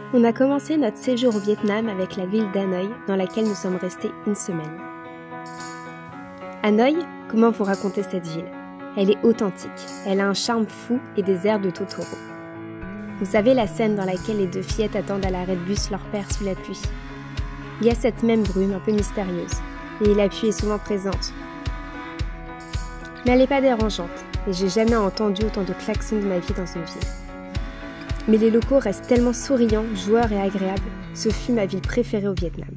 On a commencé notre séjour au Vietnam avec la ville d'Hanoï, dans laquelle nous sommes restés une semaine. Hanoï, comment vous raconter cette ville? Elle est authentique, elle a un charme fou et des airs de Totoro. Vous savez la scène dans laquelle les deux fillettes attendent à l'arrêt de bus leur père sous la pluie? Il y a cette même brume un peu mystérieuse, et la pluie est souvent présente. Mais elle n'est pas dérangeante, et j'ai jamais entendu autant de klaxons de ma vie dans une ville. Mais les locaux restent tellement souriants, joueurs et agréables, ce fut ma ville préférée au Vietnam.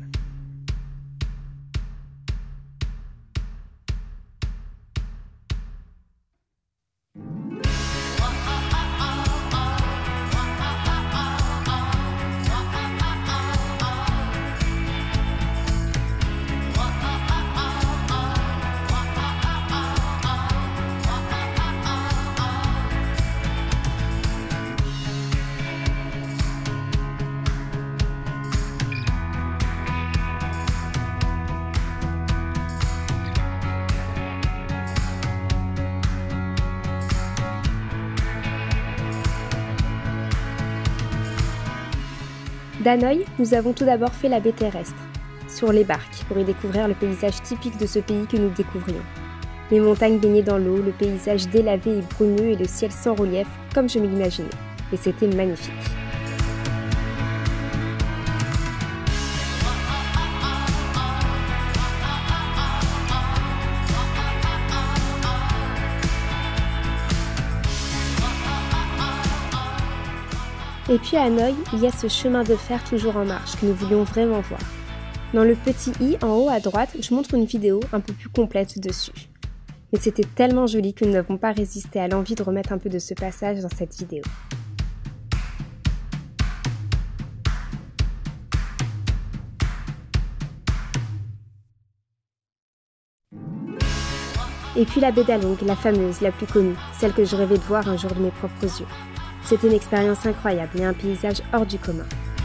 D'Hanoï, nous avons tout d'abord fait la baie terrestre, sur les barques, pour y découvrir le paysage typique de ce pays que nous découvrions. Les montagnes baignées dans l'eau, le paysage délavé et brumeux et le ciel sans relief, comme je me l'imaginais. Et c'était magnifique. Et puis à Hanoï, il y a ce chemin de fer toujours en marche que nous voulions vraiment voir. Dans le petit i en haut à droite, je montre une vidéo un peu plus complète dessus. Mais c'était tellement joli que nous n'avons pas résisté à l'envie de remettre un peu de ce passage dans cette vidéo. Et puis la baie d'Along, la fameuse, la plus connue, celle que je rêvais de voir un jour de mes propres yeux. C'était une expérience incroyable et un paysage hors du commun.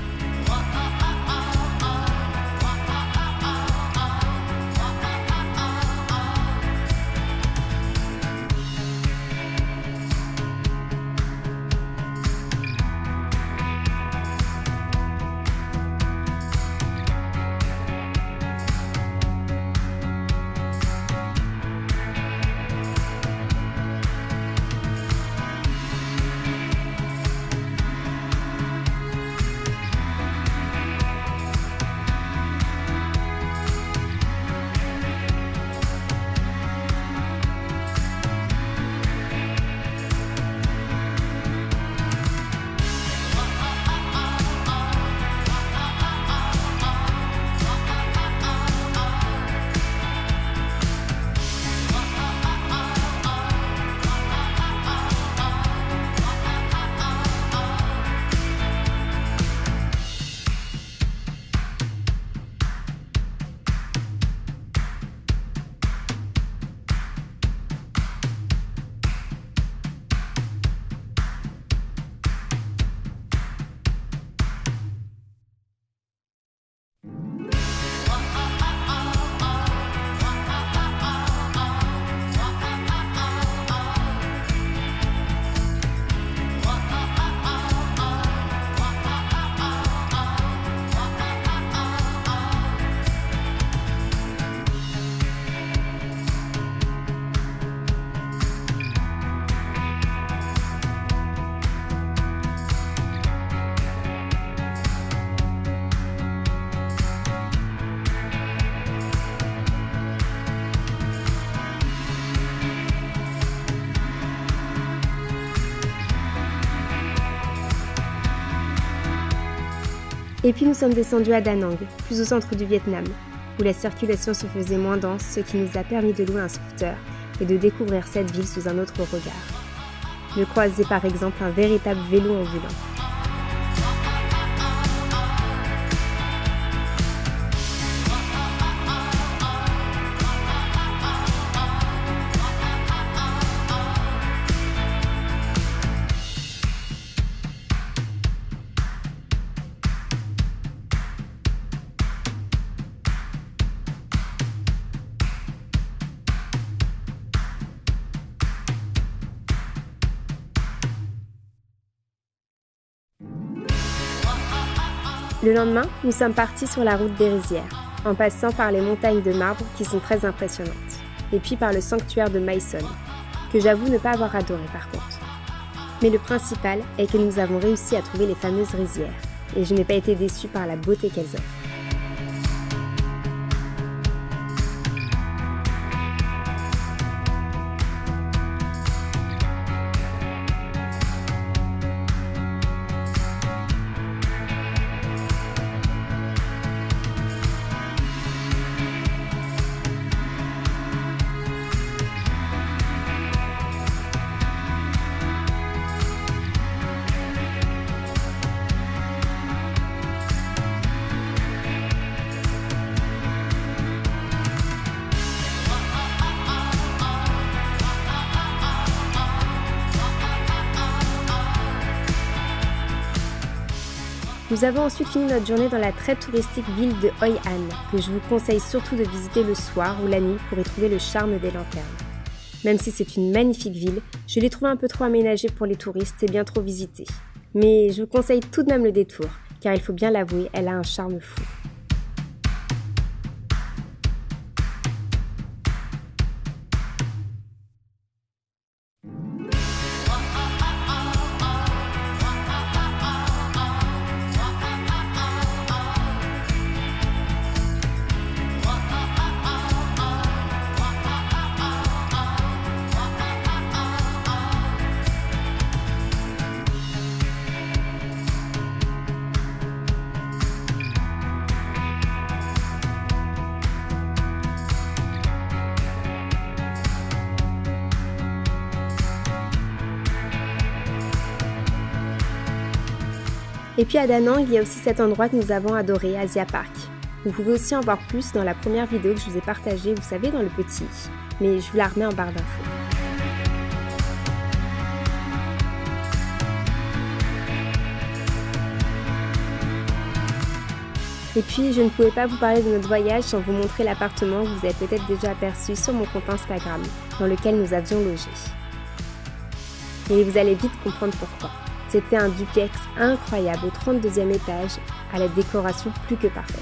Et puis nous sommes descendus à Da Nang, plus au centre du Vietnam, où la circulation se faisait moins dense, ce qui nous a permis de louer un scooter et de découvrir cette ville sous un autre regard. De croiser par exemple un véritable vélo ambulant. Le lendemain, nous sommes partis sur la route des rizières, en passant par les montagnes de marbre qui sont très impressionnantes, et puis par le sanctuaire de Myson, que j'avoue ne pas avoir adoré par contre. Mais le principal est que nous avons réussi à trouver les fameuses rizières, et je n'ai pas été déçue par la beauté qu'elles offrent. Nous avons ensuite fini notre journée dans la très touristique ville de Hoi An, que je vous conseille surtout de visiter le soir ou la nuit pour y trouver le charme des lanternes. Même si c'est une magnifique ville, je l'ai trouvée un peu trop aménagée pour les touristes et bien trop visitée. Mais je vous conseille tout de même le détour, car il faut bien l'avouer, elle a un charme fou. Et puis à Da Nang, il y a aussi cet endroit que nous avons adoré, Asia Park. Vous pouvez aussi en voir plus dans la première vidéo que je vous ai partagée, vous savez, dans le petit, mais je vous la remets en barre d'infos. Et puis, je ne pouvais pas vous parler de notre voyage sans vous montrer l'appartement que vous avez peut-être déjà aperçu sur mon compte Instagram, dans lequel nous avions logé. Et vous allez vite comprendre pourquoi. C'était un duplex incroyable au 32e étage, à la décoration plus que parfaite.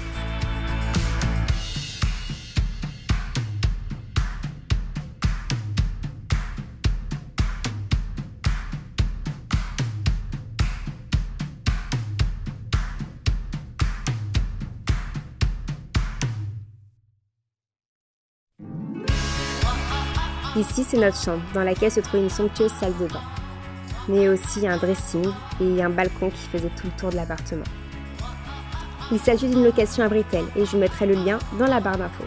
Ici, c'est notre chambre, dans laquelle se trouve une somptueuse salle de bain, mais aussi un dressing et un balcon qui faisait tout le tour de l'appartement. Il s'agit d'une location à Britel et je vous mettrai le lien dans la barre d'infos.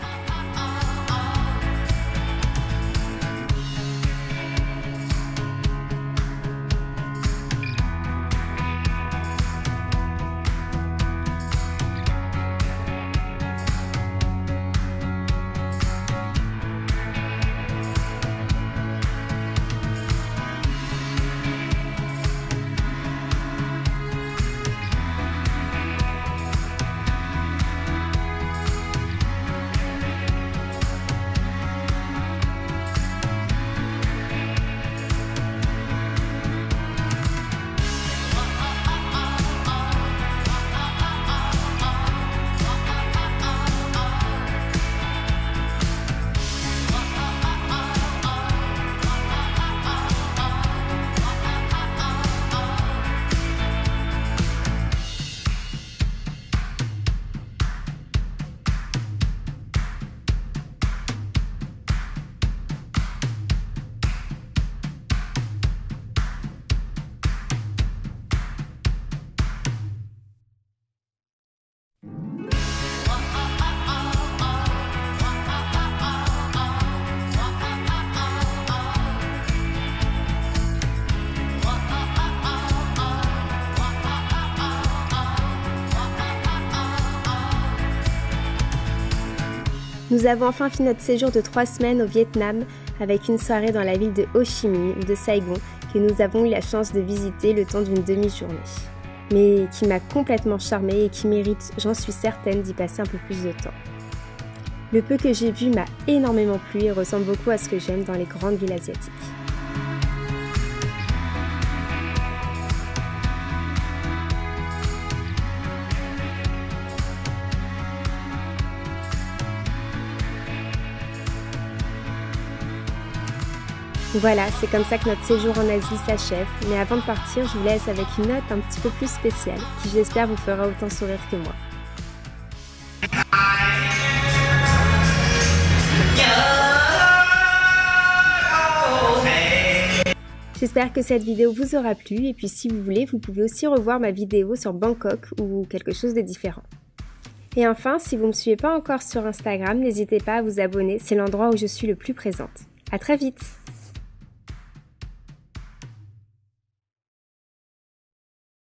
Nous avons enfin fini notre séjour de 3 semaines au Vietnam avec une soirée dans la ville de Ho Chi Minh ou de Saigon que nous avons eu la chance de visiter le temps d'une demi-journée, mais qui m'a complètement charmée et qui mérite, j'en suis certaine, d'y passer un peu plus de temps. Le peu que j'ai vu m'a énormément plu et ressemble beaucoup à ce que j'aime dans les grandes villes asiatiques. Voilà, c'est comme ça que notre séjour en Asie s'achève, mais avant de partir, je vous laisse avec une note un petit peu plus spéciale, qui j'espère vous fera autant sourire que moi. J'espère que cette vidéo vous aura plu, et puis si vous voulez, vous pouvez aussi revoir ma vidéo sur Bangkok ou quelque chose de différent. Et enfin, si vous ne me suivez pas encore sur Instagram, n'hésitez pas à vous abonner, c'est l'endroit où je suis le plus présente. À très vite!